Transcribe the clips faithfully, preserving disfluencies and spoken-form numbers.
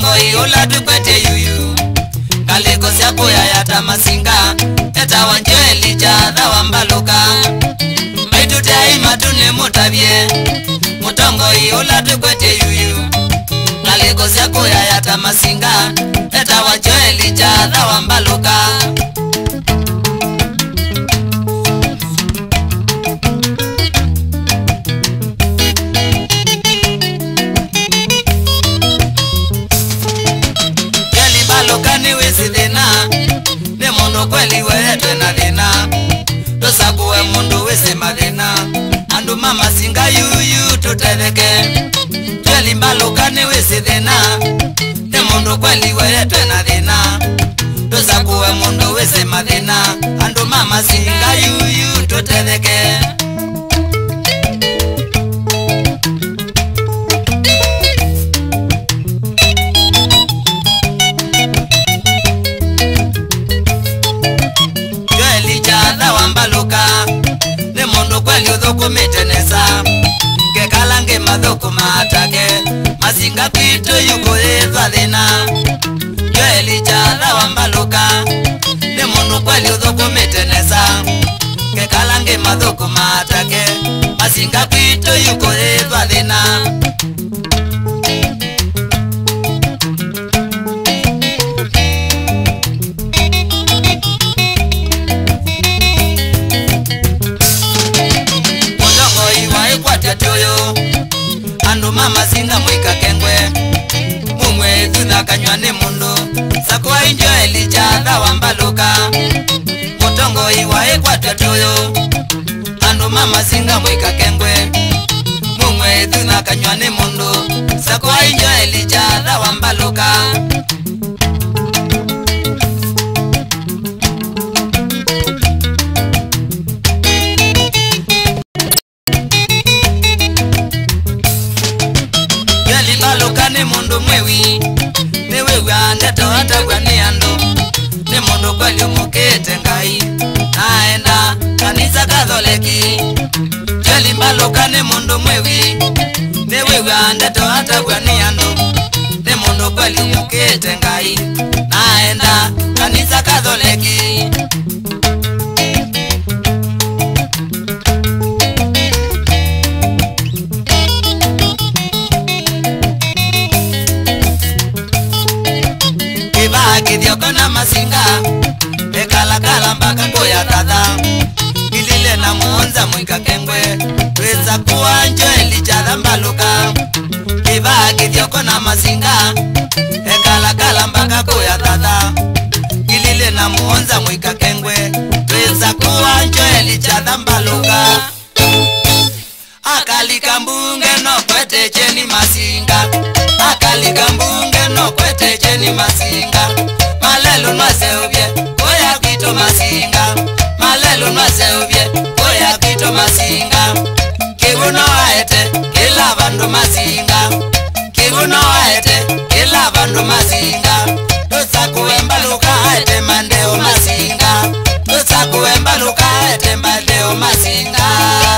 Mutongo iola tukwete yuyu Kaleko siako ya yata masinga Eta wanjo elija dha wambaluka Maitute aimatune mutabye Mutongo iola tukwete yuyu Kaleko siako ya yata masinga Eta wanjo elija dha wambaluka Ne mundu kweli wehetwe na thina Tusakuwe mundu wese mathina Andu mama singa yuyu tutetheke Tweli mbalukane wese thina Ne mundu kweli wehetwe na thina Tusakuwe mundu wese mathina Andu mama singa yuyu tutetheke Ne mundu kweli udhuku mitenesa Kekalange madhuku matake Masinga kwitu yuko ethwa thina Joeli chatha wambaluka Ne mundu kweli udhuku mitenesa Kekalange madhuku matake Masinga kwitu yuko ethwa thina Andu mama singa mwika kengwe Mumwe thuna kanywa ni mundu Sakwa injo elija dha wambaluka Mutongo iwa ikwa tuyo Andu mama singa mwika kengwe Mumwe thuna kanywa ni mundu Sakwa injo elija dha wambaluka Ne mundu mwewi Ne wewe andeto hata kwa ni ando Ne mundu kweli umukete ngai Naenda kanisa katholiki Jeli mbaluka ne mundu mwewi Ne wewe andeto hata kwa ni ando Ne mundu kweli umukete ngai Naenda kanisa katholiki Kithioko na masinga Ekala kala mbaka kuya tatha Kilile na muonza mwika kengwe Weza kuwa njo elijatha mbaluka Kiva kithioko na masinga Ekala kala mbaka kuya tatha Kilile na muonza mwika kengwe Weza kuwa njo elijatha mbaluka Akalika mbunge no kwete cheni masinga Akalika mbunge no kwete cheni masinga Malelu nwaseubye Koya kwito masinga Malelu nwaseubye Koya kwito masinga Kibuno waete Kila bandu masinga Kibuno waete Kila bandu masinga Tusakuwe mbaluka Aete mandeo masinga Tusakuwe mbaluka Aete mandeo masinga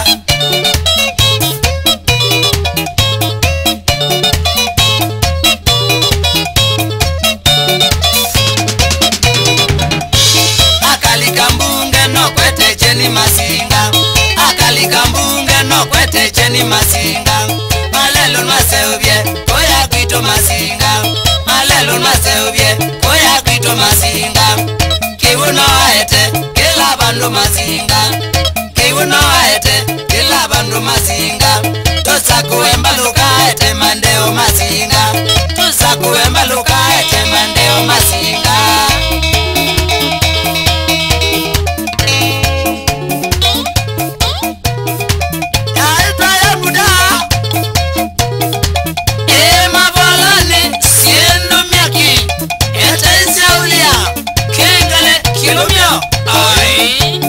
Cheni masinga Akalika mbunge no kwete cheni masinga Malelu nwaseubye Koya kwito masinga Malelu nwaseubye Koya kwito masinga Kibuno waete Kila bandu masinga Kibuno waete Kila bandu masinga Tusakuwe mbaluka Ete mandeo masinga Tusakuwe mbaluka Ete mandeo masinga Ay